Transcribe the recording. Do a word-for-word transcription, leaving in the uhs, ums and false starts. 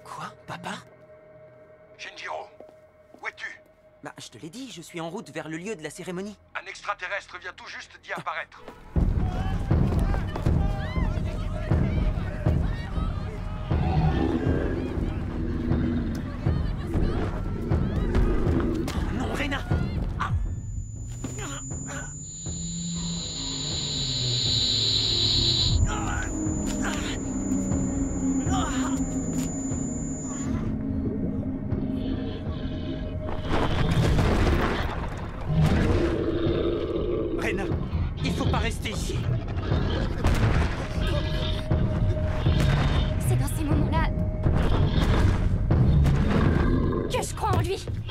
Quoi? Papa? Shinjiro, où es-tu? Bah, je te l'ai dit, je suis en route vers le lieu de la cérémonie. Un extraterrestre vient tout juste d'y apparaître. Non, Reina! Ah. Reina, il faut pas rester ici. C'est dans ces moments-là que je crois en lui.